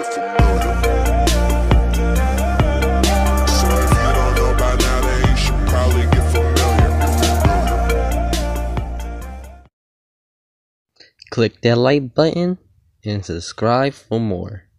Click that like button and subscribe for more.